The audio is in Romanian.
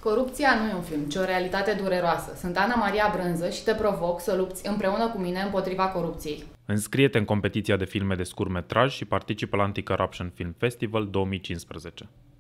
Corupția nu e un film, ci o realitate dureroasă. Sunt Ana Maria Brânză și te provoc să lupți împreună cu mine împotriva corupției. Înscrie-te în competiția de filme de scurtmetraj și participă la Anti-Corruption Film Festival 2015.